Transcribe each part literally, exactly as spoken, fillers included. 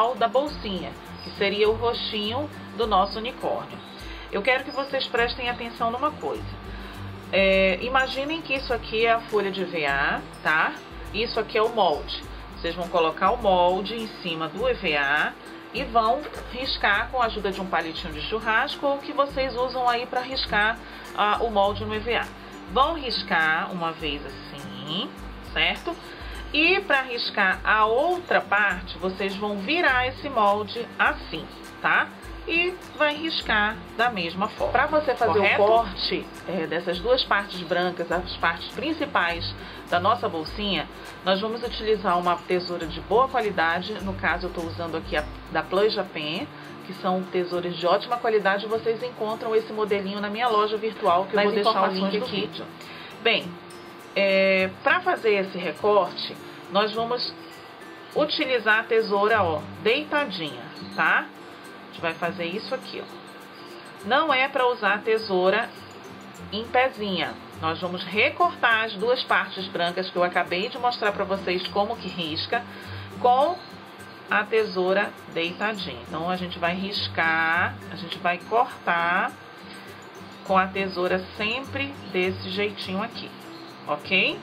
virtual da bolsinha, que seria o rostinho do nosso unicórnio. Eu quero que vocês prestem atenção numa coisa. É, imaginem que isso aqui é a folha de E V A, tá? Isso aqui é o molde. Vocês vão colocar o molde em cima do E V A e vão riscar com a ajuda de um palitinho de churrasco ou que vocês usam aí para riscar uh, o molde no E V A. Vão riscar uma vez assim, certo? E para riscar a outra parte, vocês vão virar esse molde assim, tá? E vai riscar da mesma forma. Para você fazer Correto? o corte é, dessas duas partes brancas, as partes principais da nossa bolsinha, nós vamos utilizar uma tesoura de boa qualidade. No caso, eu estou usando aqui a da Planja Pen, que são tesouras de ótima qualidade. Vocês encontram esse modelinho na minha loja virtual, que eu vou deixar o link aqui. Bem, é, para fazer esse recorte, nós vamos utilizar a tesoura, ó, deitadinha, tá? A gente vai fazer isso aqui, ó. Não é para usar a tesoura em pezinha. Nós vamos recortar as duas partes brancas que eu acabei de mostrar para vocês como que risca com a tesoura deitadinha. Então a gente vai riscar, a gente vai cortar com a tesoura sempre desse jeitinho aqui, ok?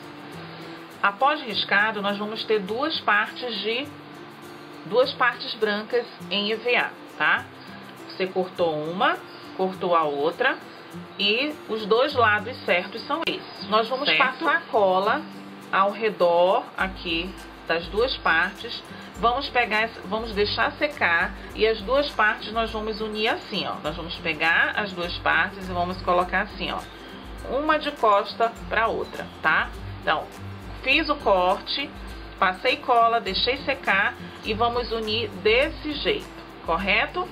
Após riscado, nós vamos ter duas partes de duas partes brancas em E V A, tá? Você cortou uma, cortou a outra e os dois lados certos são esses. Nós vamos certo? passar cola ao redor aqui das duas partes. Vamos pegar, vamos deixar secar e as duas partes nós vamos unir assim, ó. Nós vamos pegar as duas partes e vamos colocar assim, ó, uma de costa para outra, tá? Então, fiz o corte, passei cola, deixei secar e vamos unir desse jeito, correto?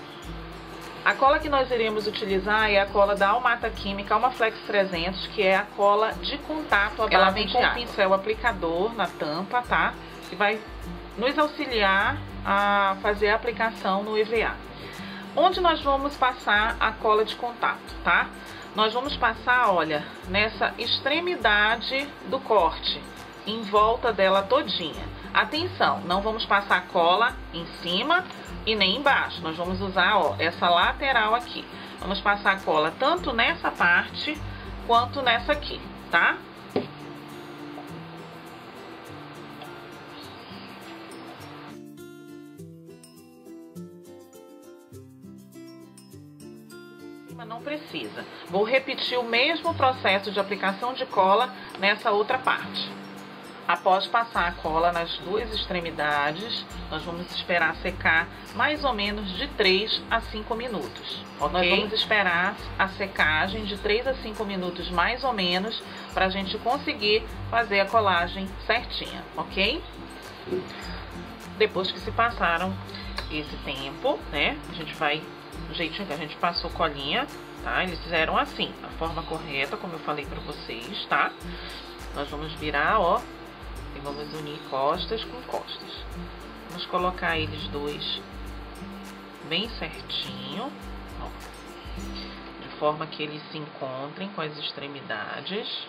A cola que nós iremos utilizar é a cola da Almata Química, uma Flex trezentos, que é a cola de contato à base de água. Ela vem com um pincel aplicador na tampa, tá? Que vai nos auxiliar a fazer a aplicação no E V A. Onde nós vamos passar a cola de contato, tá? Nós vamos passar, olha, nessa extremidade do corte, em volta dela todinha. Atenção, não vamos passar cola em cima e nem embaixo. Nós vamos usar, ó, essa lateral aqui. Vamos passar cola tanto nessa parte quanto nessa aqui, tá? Não precisa. Vou repetir o mesmo processo de aplicação de cola nessa outra parte. Após passar a cola nas duas extremidades, nós vamos esperar secar mais ou menos de três a cinco minutos. Ok? Nós vamos esperar a secagem de três a cinco minutos mais ou menos para a gente conseguir fazer a colagem certinha, ok? Depois que se passaram esse tempo, né, a gente vai do jeitinho que a gente passou colinha, tá? Eles fizeram assim, a forma correta, como eu falei pra vocês, tá? Nós vamos virar, ó, e vamos unir costas com costas. Vamos colocar eles dois bem certinho, ó, de forma que eles se encontrem com as extremidades.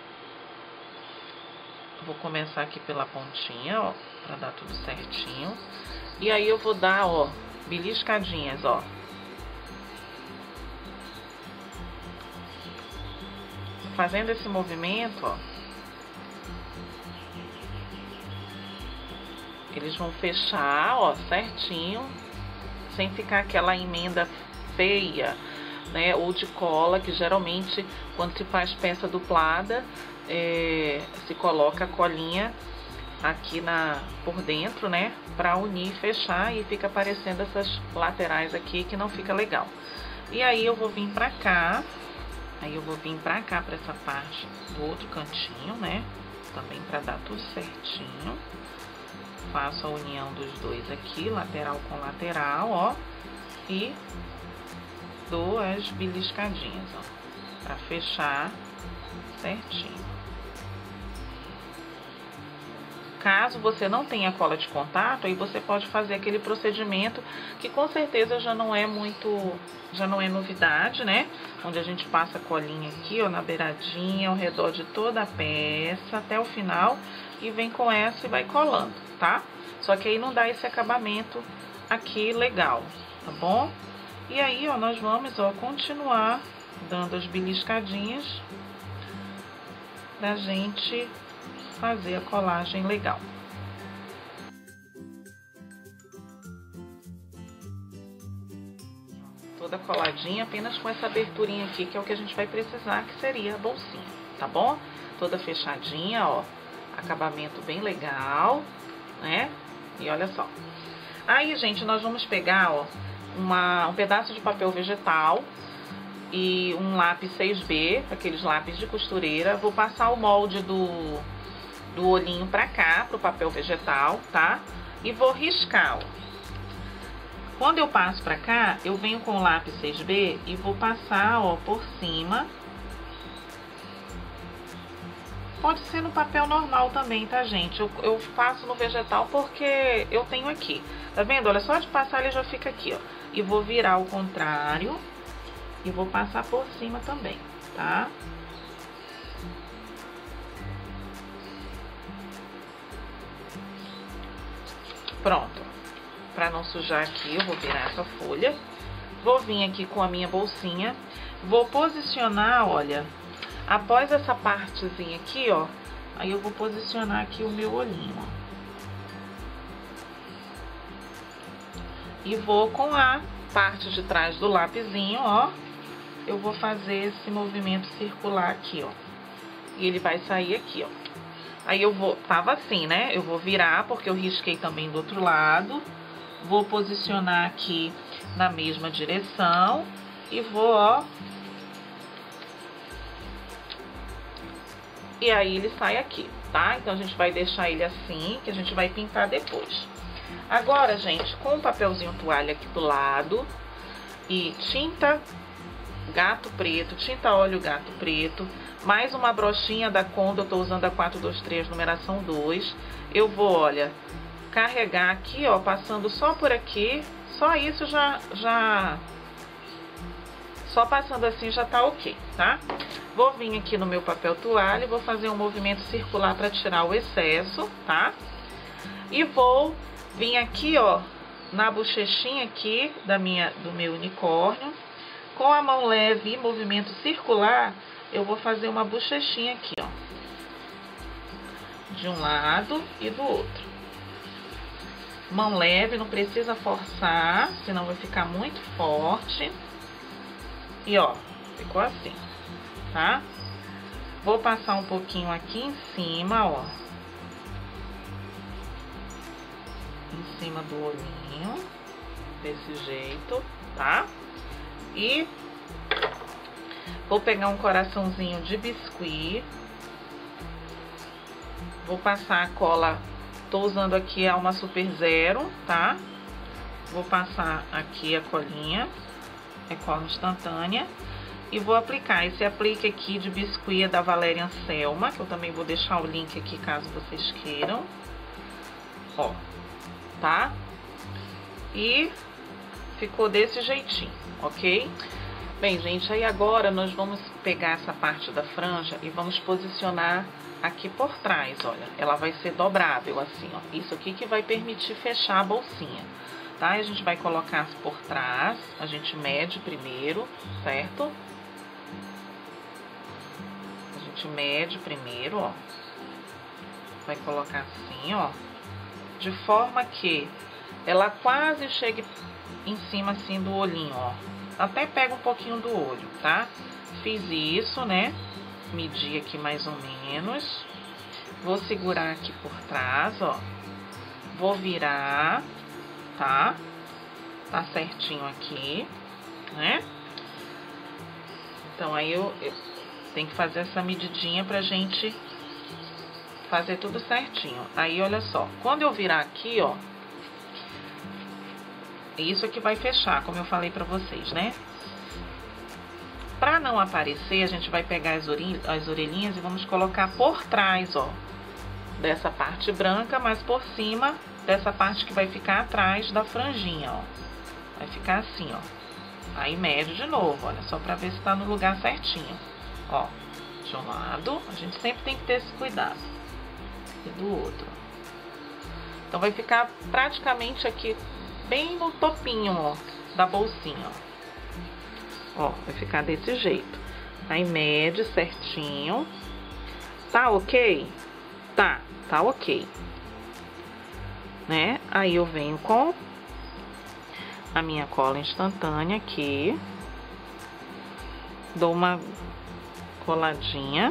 Vou começar aqui pela pontinha, ó, pra dar tudo certinho. E aí eu vou dar, ó, beliscadinhas, ó. Fazendo esse movimento, ó, eles vão fechar, ó, certinho, sem ficar aquela emenda feia, né, ou de cola, que geralmente quando se faz peça duplada, é, se coloca a colinha aqui na, por dentro, né, pra unir e fechar, e fica aparecendo essas laterais aqui que não fica legal. E aí eu vou vir pra cá. Aí eu vou vir pra cá, pra essa parte do outro cantinho, né? Também pra dar tudo certinho. Faço a união dos dois aqui, lateral com lateral, ó. E dou as beliscadinhas, ó. Pra fechar certinho. Caso você não tenha cola de contato, aí você pode fazer aquele procedimento que com certeza já não é muito, já não é novidade, né? Onde a gente passa a colinha aqui, ó, na beiradinha, ao redor de toda a peça, até o final, e vem com essa e vai colando, tá? Só que aí não dá esse acabamento aqui legal, tá bom? E aí, ó, nós vamos, ó, continuar dando as beliscadinhas pra gente fazer a colagem legal. Toda coladinha, apenas com essa aberturinha aqui, que é o que a gente vai precisar, que seria a bolsinha, tá bom? Toda fechadinha, ó, acabamento bem legal, né? E olha só. Aí, gente, nós vamos pegar, ó, uma, um pedaço de papel vegetal e um lápis seis B, aqueles lápis de costureira. Vou passar o molde do, do olhinho pra cá, pro papel vegetal, tá? E vou riscar, ó. Quando eu passo pra cá, eu venho com o lápis seis B e vou passar, ó, por cima. Pode ser no papel normal também, tá, gente? Eu, eu faço no vegetal porque eu tenho aqui. Tá vendo? Olha, só de passar ele já fica aqui, ó. E vou virar ao contrário e vou passar por cima também, tá? Pronto. Pra não sujar aqui, eu vou virar essa folha. Vou vir aqui com a minha bolsinha. Vou posicionar, olha, após essa partezinha aqui, ó. Aí eu vou posicionar aqui o meu olhinho, ó. E vou com a parte de trás do lapisinho, ó. Eu vou fazer esse movimento circular aqui, ó. E ele vai sair aqui, ó. Aí eu vou, tava assim, né? Eu vou virar, porque eu risquei também do outro lado. Vou posicionar aqui na mesma direção e vou, ó. E aí ele sai aqui, tá? Então a gente vai deixar ele assim, que a gente vai pintar depois. Agora, gente, com um papelzinho toalha aqui do lado e tinta gato preto, tinta óleo gato preto, mais uma brochinha da Condo, eu tô usando a quatro dois três, numeração dois. Eu vou, olha, carregar aqui, ó, passando só por aqui, só isso já, já, só passando assim já tá ok, tá? Vou vir aqui no meu papel toalha e vou fazer um movimento circular para tirar o excesso, tá? E vou vir aqui, ó, na bochechinha aqui da minha, do meu unicórnio, com a mão leve e movimento circular, eu vou fazer uma bochechinha aqui, ó, de um lado e do outro. Mão leve, não precisa forçar, senão vai ficar muito forte. E ó, ficou assim, tá? Vou passar um pouquinho aqui em cima, ó. Em cima do olhinho, desse jeito, tá? E vou pegar um coraçãozinho de biscuit. Vou passar a cola. Tô usando aqui a Alma Super Zero, tá? Vou passar aqui a colinha, é cola instantânea. E vou aplicar esse aplique aqui de biscuit é da Valéria Anselma, que eu também vou deixar o link aqui caso vocês queiram. Ó, tá? E ficou desse jeitinho, ok? Bem, gente, aí agora nós vamos pegar essa parte da franja e vamos posicionar aqui por trás, olha. Ela vai ser dobrável assim, ó. Isso aqui que vai permitir fechar a bolsinha, tá? A gente vai colocar por trás, a gente mede primeiro, certo? A gente mede primeiro, ó. Vai colocar assim, ó. De forma que ela quase chegue em cima assim do olhinho, ó. Até pega um pouquinho do olho, tá? Fiz isso, né? Medi aqui mais ou menos. Vou segurar aqui por trás, ó. Vou virar, tá? Tá certinho aqui, né? Então, aí eu, eu tenho que fazer essa medidinha pra gente fazer tudo certinho. Aí, olha só. Quando eu virar aqui, ó. Isso aqui vai fechar, como eu falei pra vocês, né? Pra não aparecer, a gente vai pegar as, as orelhinhas e vamos colocar por trás, ó. Dessa parte branca, mas por cima dessa parte que vai ficar atrás da franjinha, ó. Vai ficar assim, ó. Aí mede de novo, olha, só pra ver se tá no lugar certinho. Ó, de um lado, a gente sempre tem que ter esse cuidado. E do outro. Então vai ficar praticamente aqui, bem no topinho, ó, da bolsinha, ó. Ó, vai ficar desse jeito. Aí mede certinho. Tá ok? Tá, tá ok. Né? Aí eu venho com a minha cola instantânea aqui. Dou uma coladinha.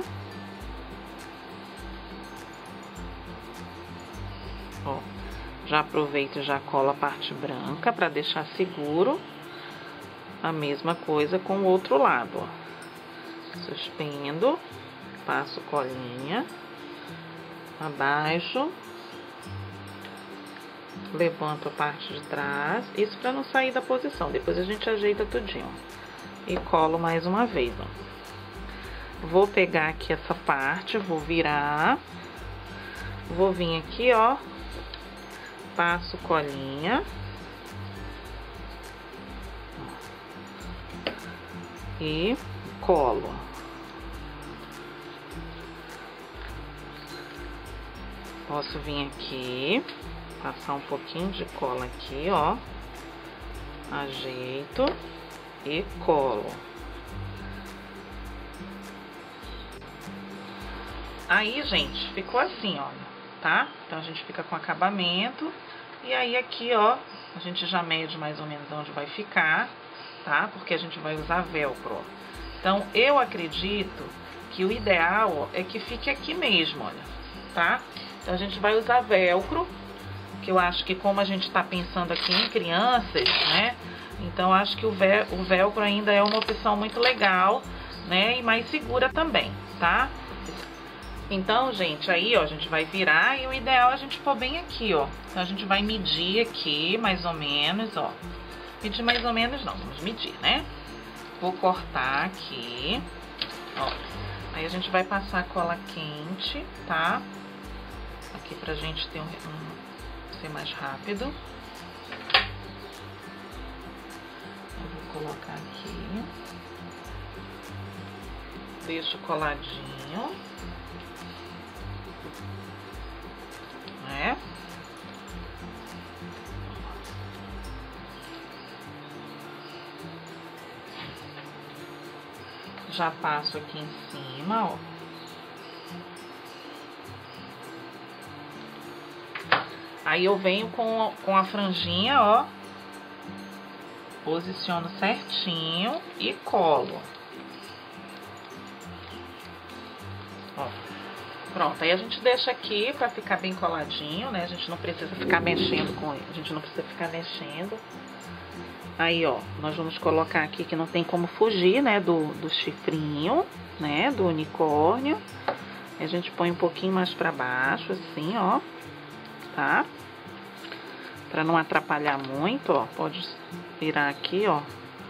Ó, já aproveito e já colo a parte branca para deixar seguro. A mesma coisa com o outro lado, ó. Suspendo, passo colinha, abaixo, levanto a parte de trás, isso para não sair da posição. Depois a gente ajeita tudinho e colo mais uma vez, ó. Vou pegar aqui essa parte, vou virar, vou vir aqui, ó. Passo colinha. E colo. Posso vir aqui, passar um pouquinho de cola aqui, ó. Ajeito e colo. Aí, gente, ficou assim, ó, tá? Então a gente fica com acabamento. E aí aqui, ó, a gente já mede mais ou menos onde vai ficar, tá? Porque a gente vai usar velcro, ó. Então, eu acredito que o ideal, ó, é que fique aqui mesmo, olha, tá? Então, a gente vai usar velcro, que eu acho que como a gente tá pensando aqui em crianças, né? Então, acho que o, vel o velcro ainda é uma opção muito legal, né? E mais segura também, tá? Então, gente, aí, ó, a gente vai virar e o ideal é a gente pôr bem aqui, ó. Então, a gente vai medir aqui, mais ou menos, ó. Medir mais ou menos não, vamos medir, né? Vou cortar aqui, ó. Aí a gente vai passar cola quente, tá? Aqui pra gente ter um, um ser mais rápido. Eu vou colocar aqui. Deixo coladinho. Né? Já passo aqui em cima, ó. Aí eu venho com, com a franjinha, ó. Posiciono certinho e colo. Ó. Pronto, aí a gente deixa aqui pra ficar bem coladinho, né? A gente não precisa ficar mexendo com ele. A gente não precisa ficar mexendo. Aí, ó, nós vamos colocar aqui que não tem como fugir, né, do, do chifrinho, né, do unicórnio. A gente põe um pouquinho mais pra baixo, assim, ó, tá? Pra não atrapalhar muito, ó, pode virar aqui, ó.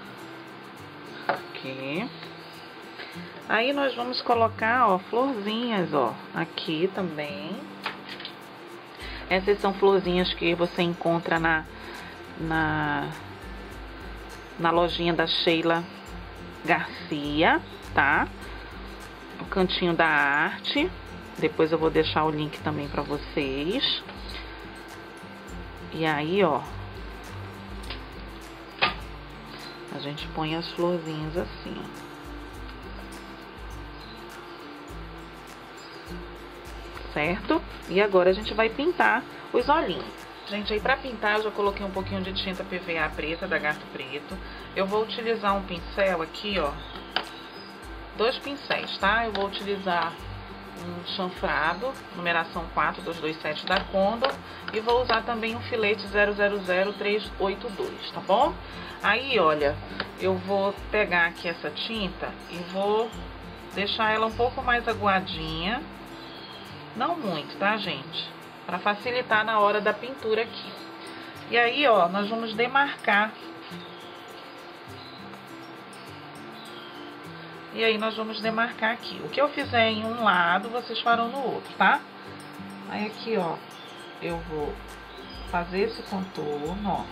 Aqui. Aí, nós vamos colocar, ó, florzinhas, ó, aqui também. Essas são florzinhas que você encontra na... na na lojinha da Sheila Garcia, tá? O Cantinho da Arte. Depois eu vou deixar o link também pra vocês. E aí, ó, a gente põe as florzinhas assim, ó. Certo? E agora a gente vai pintar os olhinhos. Gente, aí pra pintar eu já coloquei um pouquinho de tinta P V A preta, da Gato Preto. Eu vou utilizar um pincel aqui, ó. Dois pincéis, tá? Eu vou utilizar um chanfrado, numeração quatro dois dois sete da Condor. E vou usar também um filete zero zero zero três oito dois, tá bom? Aí, olha, eu vou pegar aqui essa tinta e vou deixar ela um pouco mais aguadinha. Não muito, tá, gente? Para facilitar na hora da pintura aqui. E aí, ó, nós vamos demarcar. E aí nós vamos demarcar aqui. O que eu fizer em um lado, vocês farão no outro, tá? Aí aqui, ó, eu vou fazer esse contorno, ó.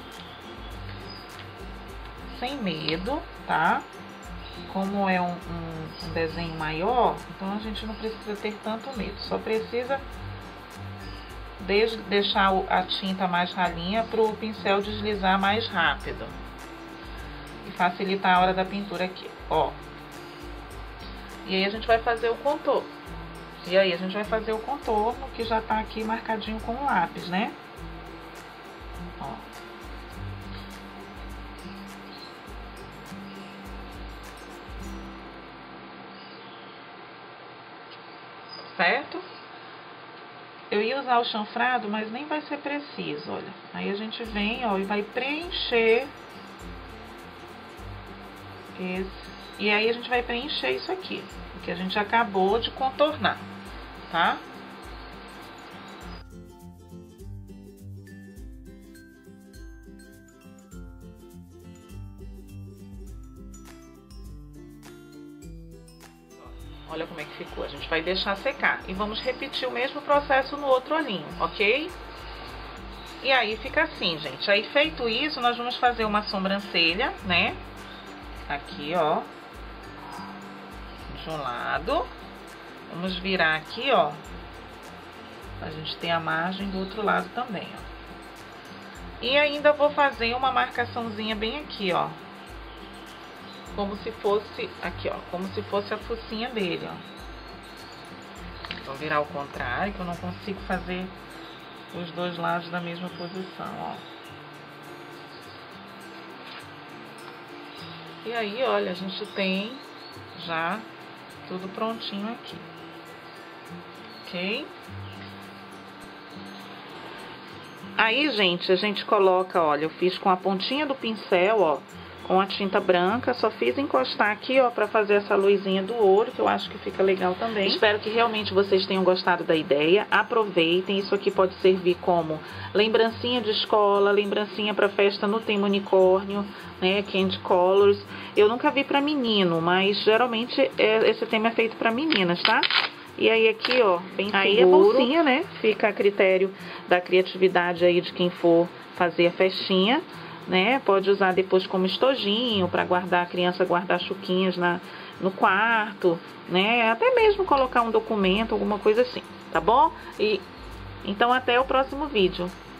Sem medo, tá? Como é um, um, um desenho maior, então a gente não precisa ter tanto medo. Só precisa desde deixar a tinta mais ralinha para o pincel deslizar mais rápido e facilitar a hora da pintura aqui, ó. E aí a gente vai fazer o contorno. E aí a gente vai fazer o contorno que já tá aqui marcadinho com o lápis, né? Ó. Certo? Eu ia usar o chanfrado, mas nem vai ser preciso, olha. Aí a gente vem, ó, e vai preencher esse. E aí a gente vai preencher isso aqui, que a gente acabou de contornar, tá? Olha como é que ficou. A gente vai deixar secar. E vamos repetir o mesmo processo no outro olhinho, ok? E aí fica assim, gente. Aí feito isso, nós vamos fazer uma sobrancelha, né? Aqui, ó. De um lado. Vamos virar aqui, ó. A gente tem a margem do outro lado também, ó. E ainda vou fazer uma marcaçãozinha bem aqui, ó. Como se fosse, aqui, ó, como se fosse a focinha dele, ó. Vou virar ao contrário, que eu não consigo fazer os dois lados da mesma posição, ó. E aí, olha, a gente tem já tudo prontinho aqui. Ok? Aí, gente, a gente coloca, olha, eu fiz com a pontinha do pincel, ó, com a tinta branca, só fiz encostar aqui, ó, pra fazer essa luzinha do ouro, que eu acho que fica legal também. Espero que realmente vocês tenham gostado da ideia. Aproveitem, isso aqui pode servir como lembrancinha de escola, lembrancinha pra festa no Tema Unicórnio, né, Candy Colors. Eu nunca vi pra menino, mas geralmente é, esse tema é feito pra meninas, tá? E aí aqui, ó, bem seguro. Aí é bolsinha, né? Fica a critério da criatividade aí de quem for fazer a festinha, né? Pode usar depois como estojinho para guardar, a criança guardar chuquinhas na, no quarto, né? Até mesmo colocar um documento, alguma coisa assim, tá bom? E então até o próximo vídeo.